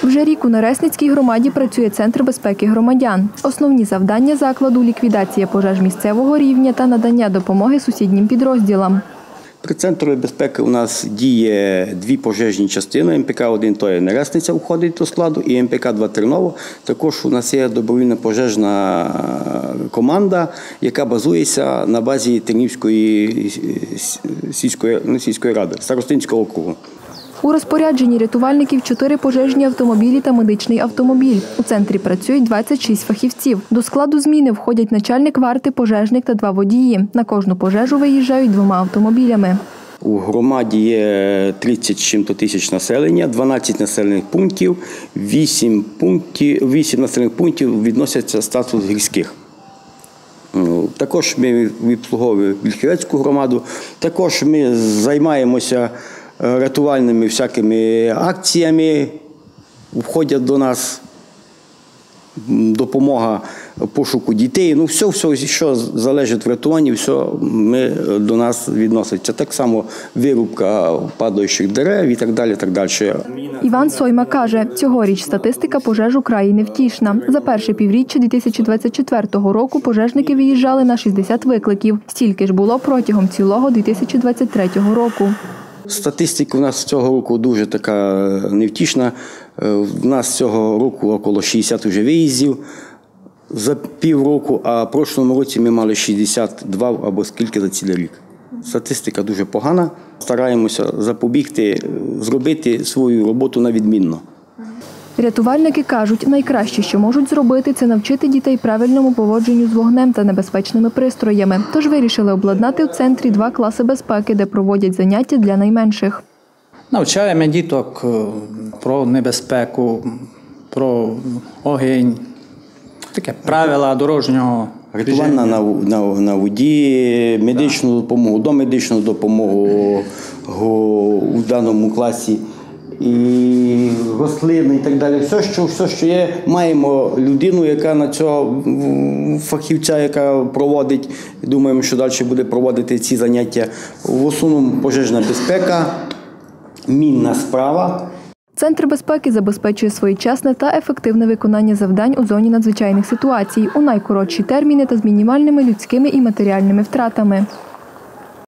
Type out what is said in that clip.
Вже рік у Нересницькій громаді працює Центр безпеки громадян. Основні завдання закладу – ліквідація пожеж місцевого рівня та надання допомоги сусіднім підрозділам. При Центрі безпеки у нас діє дві пожежні частини. МПК-1 – то є Нересниця, входить до складу, і МПК-2 – Терново. Також у нас є добровільна пожежна команда, яка базується на базі Тернівської сільської ради, Старостинського округу. У розпорядженні рятувальників 4 пожежні автомобілі та медичний автомобіль. У центрі працюють 26 фахівців. До складу зміни входять начальник варти, пожежник та 2 водії. На кожну пожежу виїжджають 2 автомобілями. У громаді є 30 з чим-то тисяч населення, 12 населених пунктів, 8 населених пунктів відносяться статус гірських. Також ми обслуговуємо Вільхівецьку громаду, також ми займаємося рятувальними всякими акціями, входять до нас допомога пошуку дітей. Все, що залежить від врятування, все до нас відноситься. Так само вирубка падаючих дерев і так далі. Іван Сойма каже, цьогоріч статистика пожеж у краї невтішна. За перше півріччя 2024 року пожежники виїжджали на 60 викликів. Стільки ж було протягом цілого 2023 року. Статистика у нас цього року дуже така невтішна. У нас цього року около 60 вже виїздів за півроку, а в прошлому році ми мали 62 або скільки за цілий рік. Статистика дуже погана. Стараємося запобігти, зробити свою роботу на відмінно. Рятувальники кажуть, найкраще, що можуть зробити, це навчити дітей правильному поводженню з вогнем та небезпечними пристроями. Тож вирішили обладнати у центрі 2 класи безпеки, де проводять заняття для найменших. Навчаємо діток про небезпеку, про огонь, таке правила дорожнього рятування на воді, медичну допомогу, домедичну допомогу у даному класі. І рослини, і так далі. Все, що є, маємо людину, яка на цього фахівця, яка проводить, думаємо, що далі буде проводити ці заняття. В основному пожежна безпека, мінна справа. Центр безпеки забезпечує своєчасне та ефективне виконання завдань у зоні надзвичайних ситуацій у найкоротші терміни та з мінімальними людськими і матеріальними втратами.